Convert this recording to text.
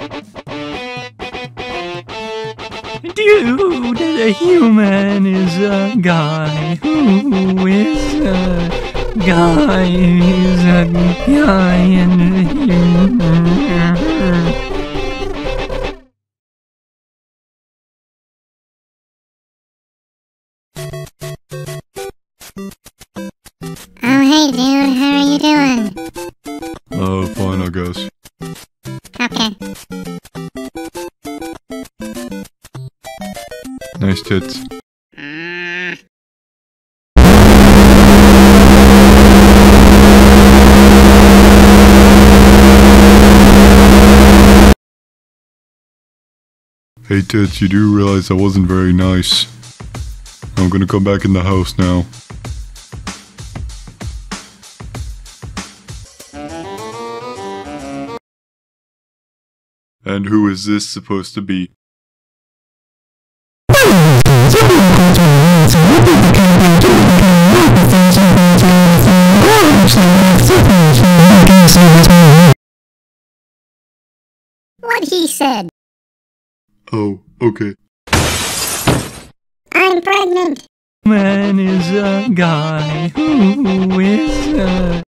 Dude, a human is a guy who is a guy is a guy and a human. Oh, hey, dude, how are you doing? Fine, I guess. Okay. Nice tits. Hey tits, you do realize that wasn't very nice. I'm gonna come back in the house now. And who is this supposed to be? What he said. Oh, okay. I'm pregnant. Man is a guy who is a